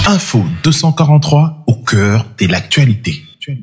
Info 243 au cœur de l'actualité.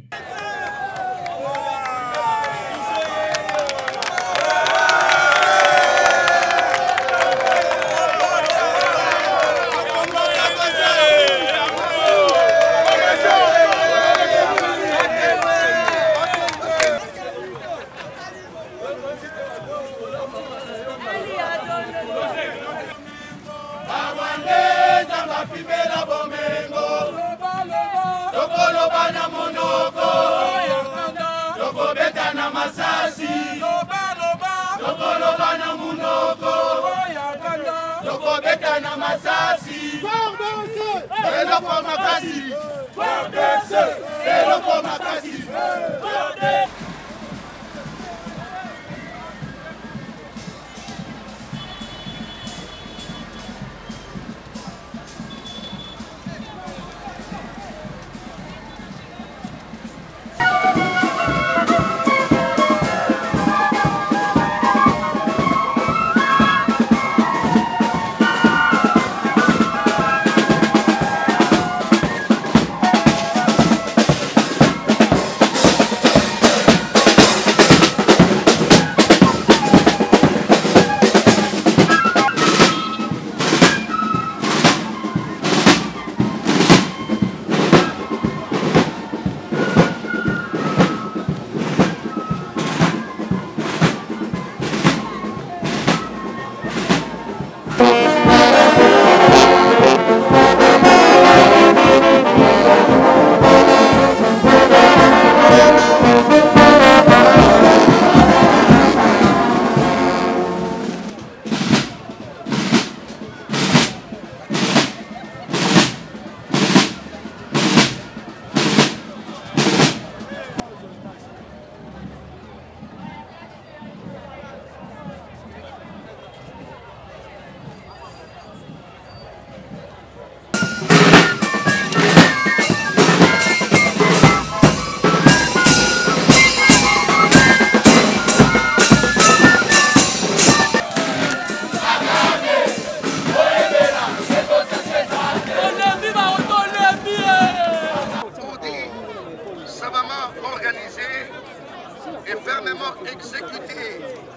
Et fermement exécuté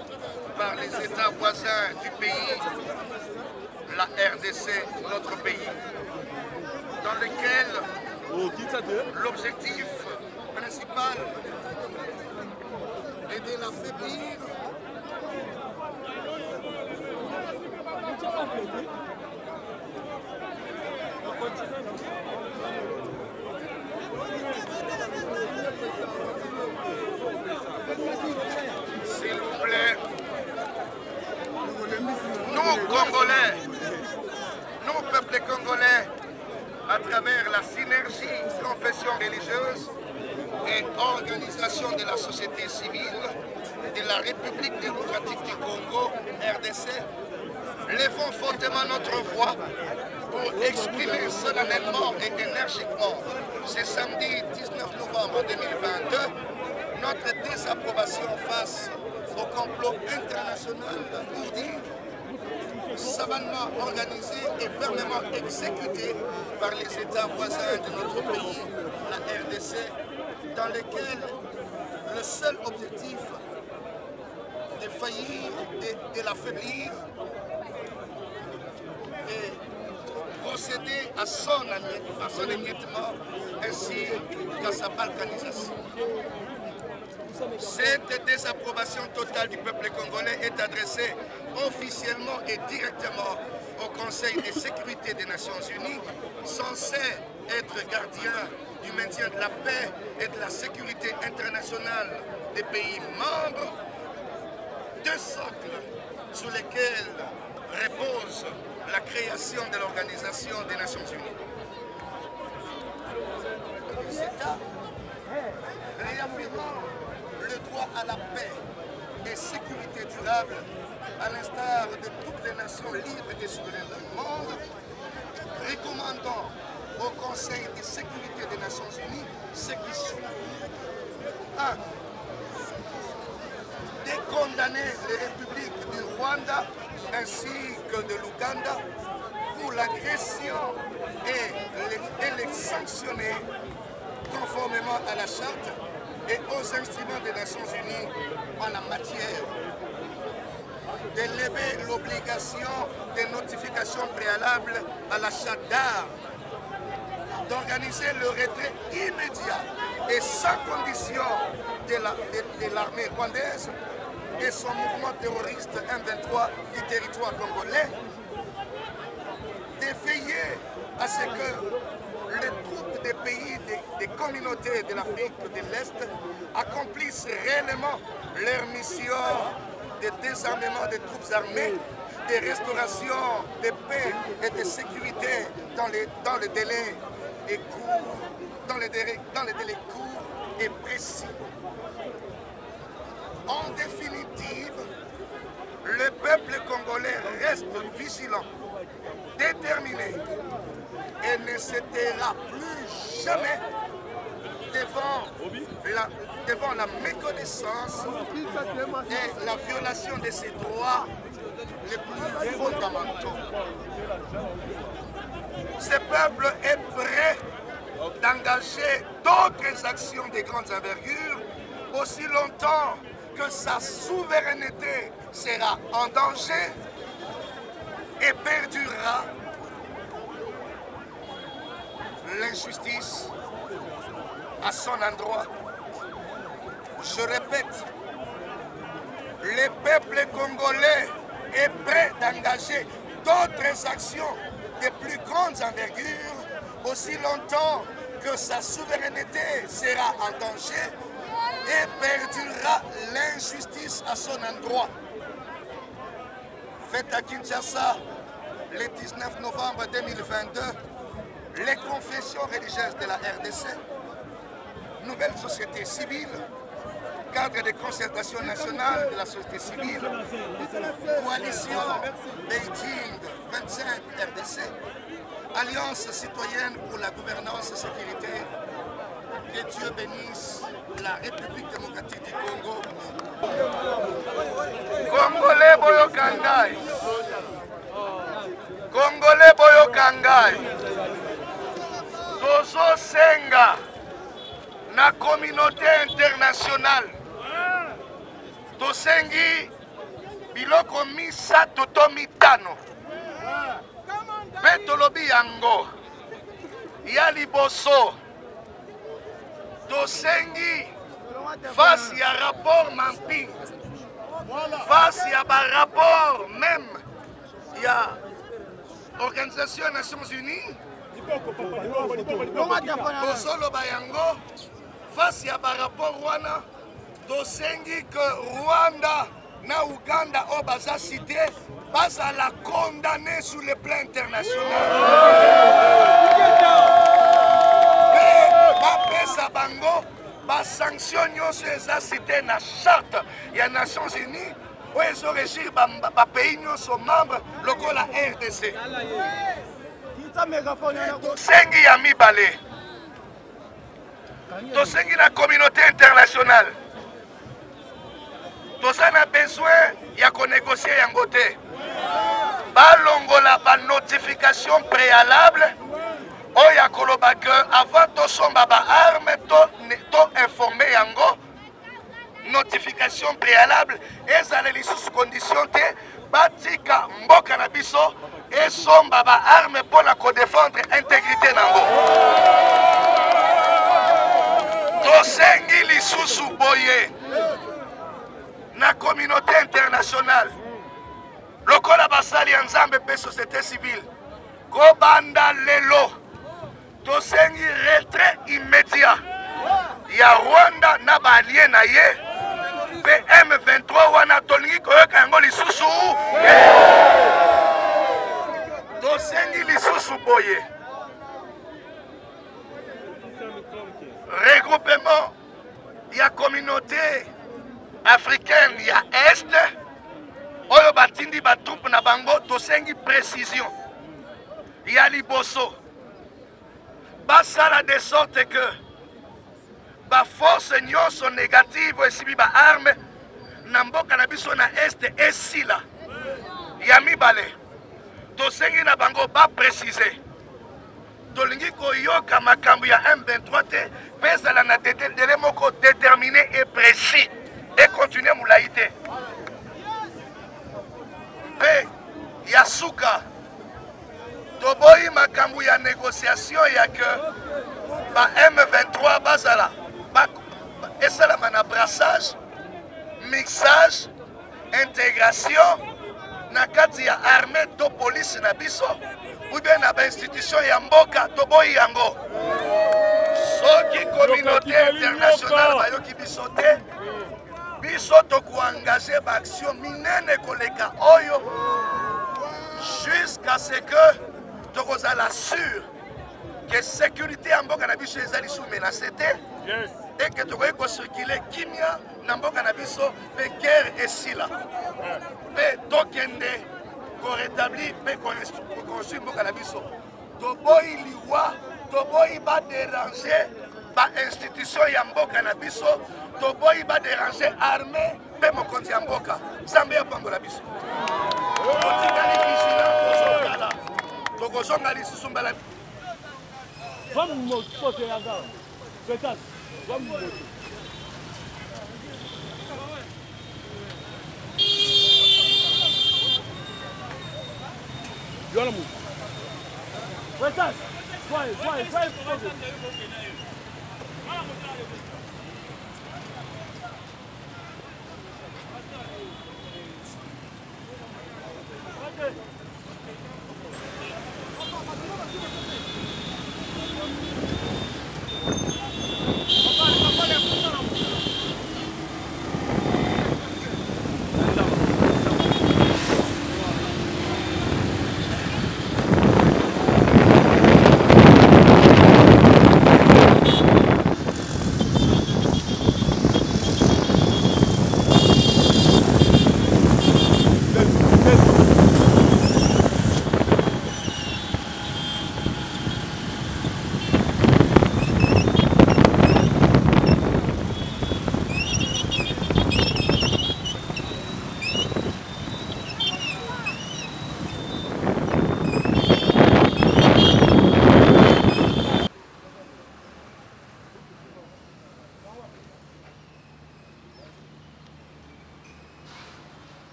par les États voisins du pays, la RDC, notre pays, dans lequel l'objectif principal est de l'affaiblir, s'il vous plaît, nous Congolais, nous peuple congolais, à travers la synergie confession religieuse et organisation de la société civile de la République démocratique du Congo, RDC, levons fortement notre voix pour exprimer solennellement et énergiquement ce samedi 19 novembre 2022 notre désapprobation face au complot international ourdi, savamment organisé et fermement exécuté par les États voisins de notre pays, la RDC, dans lequel le seul objectif de faillir, de l'affaiblir et procéder à son émiettement ainsi qu'à sa balkanisation. Cette désapprobation totale du peuple congolais est adressée officiellement et directement au Conseil de sécurité des Nations Unies, censé être gardien du maintien de la paix et de la sécurité internationale des pays membres, deux socles sur lesquels repose la création de l'Organisation des Nations Unies. Les États réaffirmant le droit à la paix et sécurité durable, à l'instar de toutes les nations libres et souveraines du monde, recommandant au Conseil de sécurité des Nations Unies ce qui suit. 1. De condamner les républiques du Rwanda ainsi que de l'Ouganda pour l'agression et les sanctionner conformément à la charte et aux instruments des Nations Unies en la matière. D'élever l'obligation des notifications préalables à l'achat d'armes, d'organiser le retrait immédiat et sans condition de l'armée rwandaise et son mouvement terroriste M23 du territoire congolais, de veiller à ce que les troupes des pays, des communautés de l'Afrique de l'Est accomplissent réellement leur mission de désarmement des troupes armées, de restauration de paix et de sécurité dans les délais courts, dans les délais courts et précis. En définitive, le peuple congolais reste vigilant, déterminé et ne se taira plus jamais devant la méconnaissance et la violation de ses droits les plus fondamentaux. Ce peuple est prêt d'engager d'autres actions de grandes envergures aussi longtemps que sa souveraineté sera en danger et perdurera. L'injustice à son endroit. Je répète, le peuple congolais est prêt d'engager d'autres actions de plus grandes envergures aussi longtemps que sa souveraineté sera en danger et perdurera l'injustice à son endroit. Fête à Kinshasa le 19 novembre 2022, les confessions religieuses de la RDC, nouvelle société civile, cadre de concertation nationale de la société civile, coalition Beijing 25 RDC, Alliance citoyenne pour la gouvernance et sécurité. Que Dieu bénisse la République démocratique du Congo. Congolais Boyokangai. Congolais Boyokangai. Tozo Senga. Na communauté internationale. Tosengi biloko misato to mitano. Petolobi yango. Ya liboso. Tosengi face à rapport Mamping, face à un rapport même, il y a Organisation des Nations Unies, Tosolo Bayango, face à un rapport Rwanda, Tosengi que Rwanda na Uganda au Baza cité, base à la condamner sur le plan international. Bango, ba sanction nyonso eza cité na charte ya Nations Unies où ezo régir ba pays nyonso membre lokola RDC. Tosengi ya mibale. Tosengi la communauté internationale. Toza na besoin ya konégocier yango te. Balongola ba notification préalable. Oya koloba que avant to somba ba arme to informer yango notification préalable ezale lisusu condition te batika mboka na biso et somba ba arme pour la défendre intégrité nango. Tosengi lisusu boye na communauté internationale lokola basali ya Nzambe pe société civile kobanda lelo tosengi retrait immédiat ya Rwanda na balien na ye pe M23 wana tolingi koyoka yango lisusu tosengi lisusu boye regroupement ya communauté africaine ya Est oyo batindi batroupe na bango tosengi précision ya liboso basala de sorte que ba force nyonso négative esibi ba arme na mboka na biso na Est esila ya mibale tosengi na bango ba préciser tolingi koyoka makambo ya M23 te pezala na délai moko déterminé et précis et continuer moulayi te pe ya suka toboyi makambo ya négociation ya que ba M23 bazala esalama na brassage mixage intégration na kati ya armée to police na biso ou bien na ba institution ya mboka toboyi yango soki communauté internationale bayoki biso te biso tokoengage ba action minene koleka oyo jusqu'à ce que tokozala sûr que sécurité ya mboka na biso ezali sous menacé te et que tokoki kocircule kimia na mboka na biso mpe guerre esila mpe tokende korétablir mpe koconstruire mboka na biso toboyi liwa toboyi badéranger bainstitution ya mboka na biso toboyi badéranger armée mpe mokonzi ya mboka nzambe ya pambola biso totikali vigilant tozokala tokozonga lisusu mbala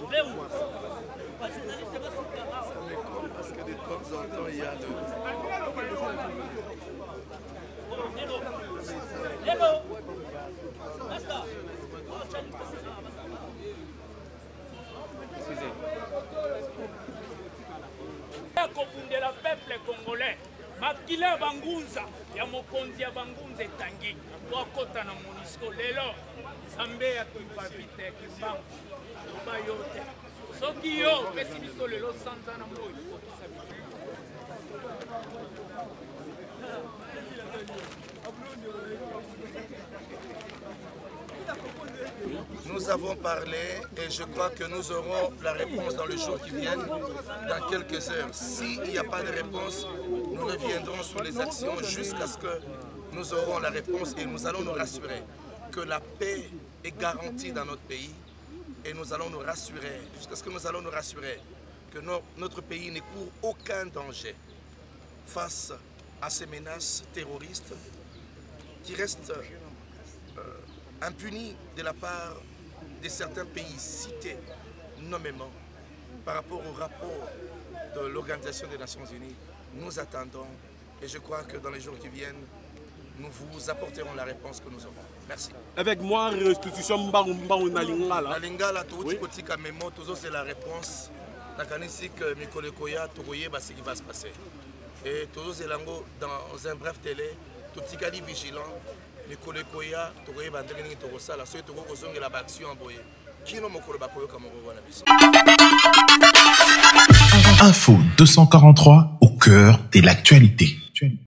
Parce que de temps en temps, il y a le... kofundela peuple congolais makila bangunza ya mokonzi ya bangunza etangi twakota na MONUSCO lelo nzambe ya kibavite kimbangu loba yo te soki yo opesi biso lelo sanza na moi okokisa Nous avons parlé et je crois que nous aurons la réponse dans les jours qui viennent, dans quelques heures. S'il n'y a pas de réponse, nous reviendrons sur les actions jusqu'à ce que nous aurons la réponse et nous allons nous rassurer que la paix est garantie dans notre pays et nous allons nous rassurer, jusqu'à ce que nous allons nous rassurer que notre pays ne court aucun danger face à ces menaces terroristes qui restent impunis de la part de certains pays cités nommément par rapport au rapport de l'Organisation des Nations Unies. Nous attendons et je crois que dans les jours qui viennent, nous vous apporterons la réponse que nous aurons. Merci. Avec moi, restitution na Lingala. Na Lingala, c'est la réponse. Nakanisi que Mikole Koya, Togoye, ce qui va se passer. Et toujours c'est dans un bref délai, tout est vigilant. Mikole Koya, Togoye, Bandreni, Togosala, ceux qui ont la action en boye. Qui n'ont pas Info 243 au cœur de l'actualité.